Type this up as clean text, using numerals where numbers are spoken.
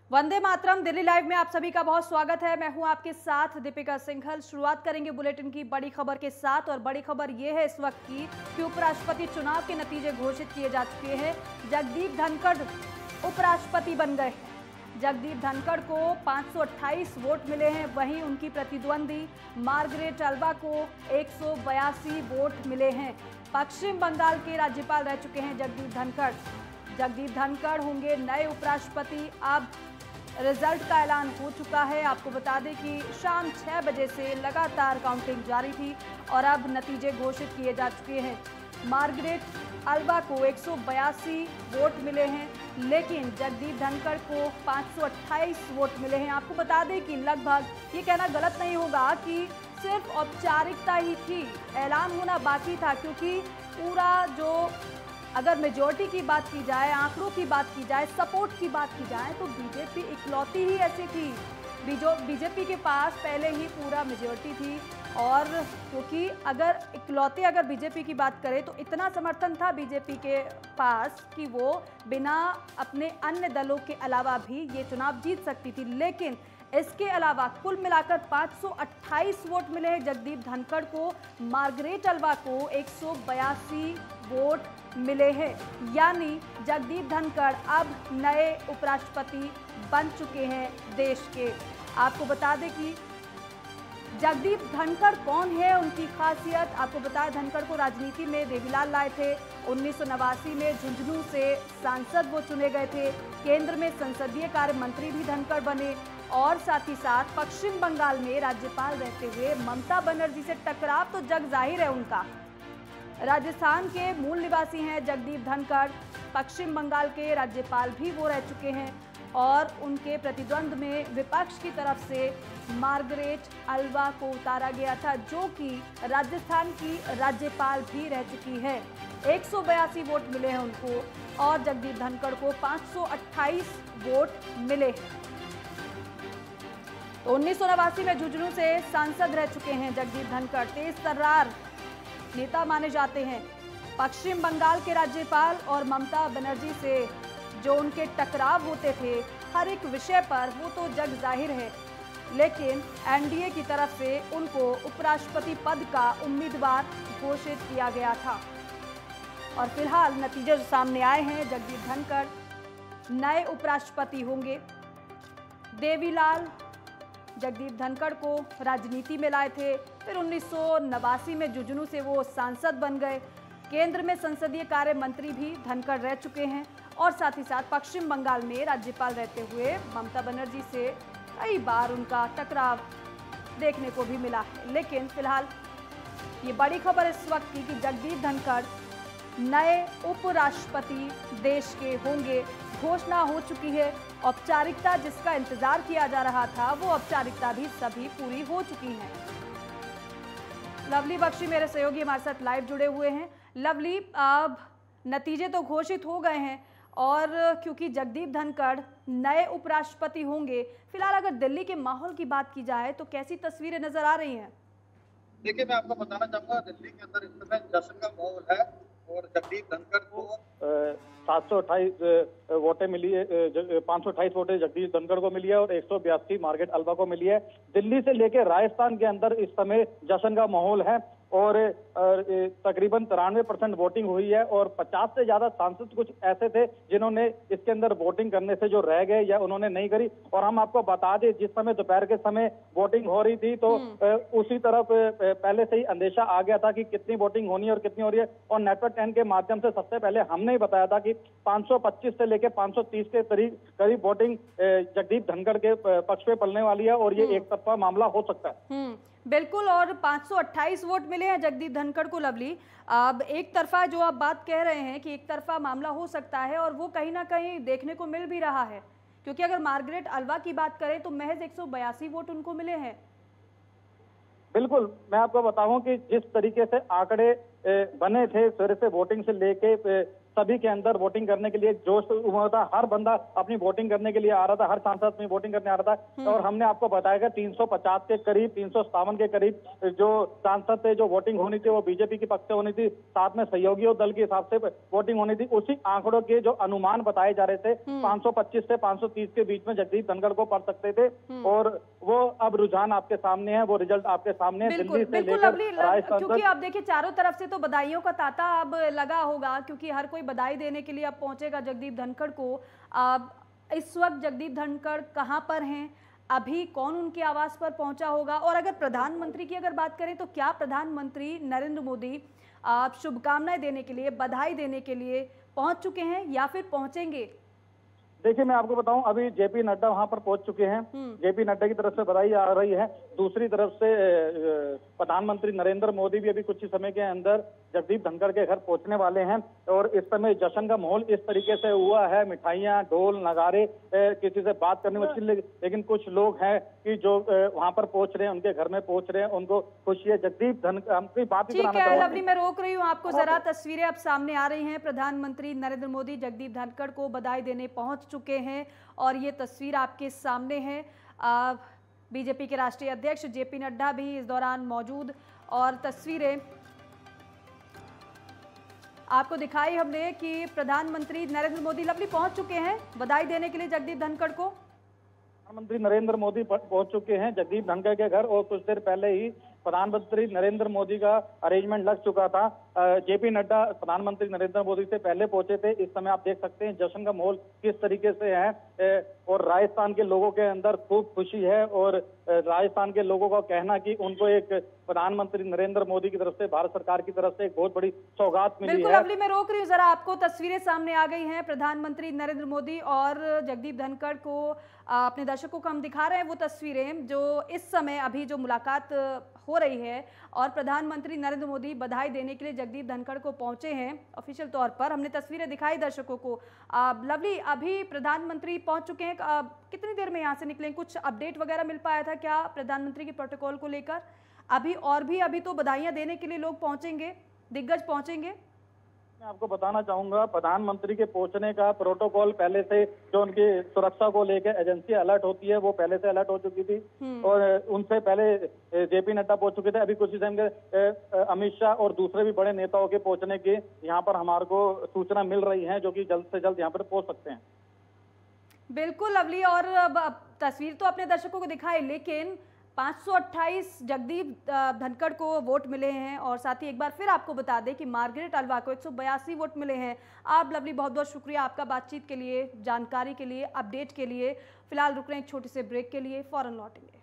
Vande Mataram. Delhi live में आप सभी का बहुत स्वागत है। मैं हूं आपके साथ दीपिका सिंघल। शुरुआत करेंगे बुलेटिन की बड़ी खबर के साथ और बड़ी खबर यह है इस वक्त की कि उपराष्ट्रपति चुनाव के नतीजे घोषित किए जा चुके हैं। जगदीप धनखड़ उपराष्ट्रपति बन गए हैं। जगदीप धनखड़ को 528 वोट मिले हैं, वहीं उनकी प्रतिद्वंदी मार्गरेट अल्वा को 182 वोट मिले हैं। पश्चिम बंगाल के राज्यपाल रह चुके हैं जगदीप धनखड़। जगदीप धनखड़ होंगे नए उपराष्ट्रपति। अब रिजल्ट का ऐलान हो चुका है। आपको बता दें कि शाम 6 बजे से लगातार काउंटिंग जारी थी और अब नतीजे घोषित किए जा चुके हैं। मार्गरेट अल्वा को 182 वोट मिले हैं, लेकिन जगदीप धनखड़ को 528 वोट मिले हैं। आपको बता दें कि लगभग ये कहना गलत नहीं होगा कि सिर्फ औपचारिकता ही थी, ऐलान होना बाकी था, क्योंकि पूरा जो अगर मेजॉरिटी की बात की जाए, आंकड़ों की बात की जाए, सपोर्ट की बात की जाए तो बीजेपी इकलौती ही ऐसी थी। बीजेपी के पास पहले ही पूरा मेजॉरिटी थी और क्योंकि अगर बीजेपी की बात करें तो इतना समर्थन था बीजेपी के पास कि वो बिना अपने अन्य दलों के अलावा भी ये चुनाव जीत सकती थी। लेकिन इसके अलावा कुल मिलाकर 528 वोट मिले हैं जगदीप धनखड़ को। मार्गरेट अल्वा को 182 वोट मिले हैं, यानी जगदीप धनखड़ अब नए उपराष्ट्रपति बन चुके हैं देश के। आपको बता दें कि जगदीप धनखड़ कौन है, उनकी खासियत आपको बताया। धनखड़ को राजनीति में देवीलाल लाए थे। 1989 में झुंझुनू से सांसद वो चुने गए थे। केंद्र में संसदीय कार्य मंत्री भी धनखड़ बने और साथ ही साथ पश्चिम बंगाल में राज्यपाल रहते हुए ममता बनर्जी से टकराव तो जग जाहिर है उनका। राजस्थान के मूल निवासी हैं जगदीप धनखड़। पश्चिम बंगाल के राज्यपाल भी वो रह चुके हैं और उनके प्रतिद्वंद में विपक्ष की तरफ से मार्गरेट अल्वा को उतारा गया था, जो कि राजस्थान की राज्यपाल भी रह चुकी है। 182 वोट मिले हैं उनको और जगदीप धनखड़ को 528 वोट मिले। तो 1989 में झुंझुनू से सांसद रह चुके हैं जगदीप धनखड़। तेज तर्रार नेता माने जाते हैं। पश्चिम बंगाल के राज्यपाल और ममता बनर्जी से जो उनके टकराव होते थे हर एक विषय पर, वो तो जग जाहिर है, लेकिन एनडीए की तरफ से उनको उपराष्ट्रपति पद का उम्मीदवार घोषित किया गया था। और फिलहाल नतीजे जो सामने आए हैं, जगदीप धनखड़ नए उपराष्ट्रपति होंगे। देवीलाल जगदीप धनखड़ को राजनीति में लाए थे, फिर 1989 में झुंझुनू से वो सांसद बन गए। केंद्र में संसदीय कार्य मंत्री भी धनखड़ रह चुके हैं और साथ ही साथ पश्चिम बंगाल में राज्यपाल रहते हुए ममता बनर्जी से कई बार उनका टकराव देखने को भी मिला है। लेकिन फिलहाल ये बड़ी खबर इस वक्त की कि जगदीप धनखड़ नए उपराष्ट्रपति देश के होंगे। घोषणा हो चुकी है। औपचारिकता जिसका इंतजार किया जा रहा था, वो औपचारिकता भी सभी पूरी हो चुकी है। लवली बख्शी मेरे सहयोगी हमारे साथ लाइव जुड़े हुए हैं। लवली, अब नतीजे तो घोषित हो गए हैं और क्योंकि जगदीप धनखड़ नए उपराष्ट्रपति होंगे, फिलहाल अगर दिल्ली के माहौल की बात की जाए तो कैसी तस्वीरें नजर आ रही हैं? देखिए, मैं आपको बताना चाहूंगा, दिल्ली के अंदर इस समय जश्न का माहौल है और जगदीप धनखड़ को 728 वोटें मिली है। 528 वोटें जगदीप धनखड़ को मिली है और 182 मार्गरेट अल्वा को मिली है। दिल्ली से लेकर राजस्थान के अंदर इस समय जश्न का माहौल है और तकरीबन 93% वोटिंग हुई है और 50 से ज्यादा सांसद कुछ ऐसे थे जिन्होंने इसके अंदर वोटिंग करने से जो रह गए या उन्होंने नहीं करी। और हम आपको बता दें, जिस समय दोपहर के समय वोटिंग हो रही थी तो उसी तरफ पहले से ही अंदेशा आ गया था कि कितनी वोटिंग होनी है और कितनी हो रही है। और नेटवर्क 10 के माध्यम से सबसे पहले हमने ही बताया था कि 525 से लेकर 530 के करीब वोटिंग जगदीप धनखड़ के पक्ष पे पलने वाली है और ये एक तरफा मामला हो सकता है। बिल्कुल, और 528 वोट मिले हैं जगदीप धनखड़ को। लवली, अब एक तरफा जो आप बात कह रहे हैं कि एक तरफा मामला हो सकता है और वो कहीं ना कहीं देखने को मिल भी रहा है, क्योंकि अगर मार्गरेट अल्वा की बात करें तो महज 182 वोट उनको मिले हैं। बिल्कुल, मैं आपको बताऊं कि जिस तरीके से आंकड़े बने थे सवेरे से वोटिंग से लेके सभी के अंदर वोटिंग करने के लिए जोश उमड़ था। हर बंदा अपनी वोटिंग करने के लिए आ रहा था, हर सांसद अपनी वोटिंग करने आ रहा था। और हमने आपको बताया कि 350 के करीब, 357 के करीब जो सांसद थे, जो वोटिंग होनी थी वो बीजेपी के पक्ष से होनी थी, साथ में सहयोगियों दल के हिसाब से वोटिंग होनी थी। उसी आंकड़ों के जो अनुमान बताए जा रहे थे, 525 से 530 के बीच में जगदीप धनखड़ को पड़ सकते थे। और वो अब रुझान आपके सामने है, वो रिजल्ट आपके सामने है। दिल्ली से लेकर राजस्थान, क्योंकि अब देखिए चारों तरफ से तो बधाइयों का तांता अब लगा होगा, क्योंकि हर कोई बधाई देने के लिए अब पहुंचेगा जगदीप धनखड़ को। अब इस वक्त जगदीप धनखड़ कहां पर हैं, अभी कौन उनके आवास पर पहुंचा होगा? और अगर प्रधानमंत्री की अगर बात करें तो क्या प्रधानमंत्री नरेंद्र मोदी शुभकामनाएं देने के लिए, बधाई देने के लिए पहुंच चुके हैं या फिर पहुंचेंगे? देखिए, मैं आपको बताऊं, अभी जेपी नड्डा वहां पर पहुंच चुके हैं। जेपी नड्डा की तरफ से बधाई आ रही है। दूसरी तरफ से प्रधानमंत्री नरेंद्र मोदी भी अभी कुछ ही समय के अंदर जगदीप धनखड़ के घर पहुंचने वाले हैं। और इस समय जश्न का माहौल इस तरीके से हुआ है, मिठाइयां, ढोल, नगारे, किसी से बात करने मुश्किल, लेकिन कुछ लोग हैं कि जो वहां पर पहुंच रहे हैं, उनके घर में पहुंच रहे हैं, उनको खुशी है। जगदीप धनखड़, हम कोई बात ही कराना चाहूंगा। लवली, मैं रोक रही हूँ आपको, जरा तस्वीरें अब सामने आ रही हैं। प्रधानमंत्री नरेंद्र मोदी जगदीप धनखड़ को बधाई देने पहुंच चुके हैं और ये तस्वीर आपके सामने है। बीजेपी के राष्ट्रीय अध्यक्ष जेपी नड्डा भी इस दौरान मौजूद, और तस्वीरें आपको दिखाई हमने कि प्रधानमंत्री नरेंद्र मोदी लवली पहुंच चुके हैं बधाई देने के लिए जगदीप धनखड़ को। प्रधानमंत्री नरेंद्र मोदी पहुंच चुके हैं जगदीप धनखड़ के घर, और कुछ देर पहले ही प्रधानमंत्री नरेंद्र मोदी का अरेंजमेंट लग चुका था। जेपी नड्डा प्रधानमंत्री नरेंद्र मोदी से पहले पहुंचे थे। इस समय आप देख सकते हैं जश्न का माहौल किस तरीके से है, और राजस्थान के लोगों के अंदर खूब खुशी है। और राजस्थान के लोगों का कहना कि उनको एक प्रधानमंत्री नरेंद्र मोदी की तरफ से, भारत सरकार की तरफ से एक बहुत बड़ी सौगात मिली है। बिल्कुल लवली, मैं रोक रही हूँ जरा आपको, तस्वीरें सामने आ गई हैं। प्रधानमंत्री नरेंद्र मोदी और जगदीप धनखड़ को अपने दर्शकों को हम दिखा रहे हैं वो तस्वीरें जो इस समय अभी जो मुलाकात हो रही है, और प्रधानमंत्री नरेंद्र मोदी बधाई देने के लिए जगदीप धनखड़ को पहुंचे हैं ऑफिशियल तौर पर। हमने तस्वीरें दिखाई दर्शकों को। लवली, अभी प्रधानमंत्री पहुंच चुके हैं, कितनी देर में यहाँ से निकलें? कुछ अपडेट वगैरह मिल पाया था क्या प्रधानमंत्री के प्रोटोकॉल को लेकर? अभी तो बधाइयां देने के लिए लोग पहुंचेंगे, दिग्गज पहुंचेंगे। मैं आपको बताना चाहूंगा, प्रधानमंत्री के पहुंचने का प्रोटोकॉल पहले से, जो उनकी सुरक्षा को लेकर एजेंसी अलर्ट होती है, वो पहले से अलर्ट हो चुकी थी। और उनसे पहले जेपी नड्डा पहुंच चुके थे। अभी कुछ ही समय के अमित शाह और दूसरे भी बड़े नेताओं के पहुंचने की यहाँ पर हमारे को सूचना मिल रही है, जो कि जल्द से जल्द यहाँ पर पहुंच सकते हैं। बिल्कुल लवली, और तस्वीर तो अपने दर्शकों को दिखाई, लेकिन 528 जगदीप धनखड़ को वोट मिले हैं। और साथ ही एक बार फिर आपको बता दें कि मार्गरेट अल्वा को 182 वोट मिले हैं। आप लवली, बहुत बहुत शुक्रिया आपका बातचीत के लिए, जानकारी के लिए, अपडेट के लिए। फिलहाल रुक रहे हैं एक छोटे से ब्रेक के लिए, फौरन लौटेंगे।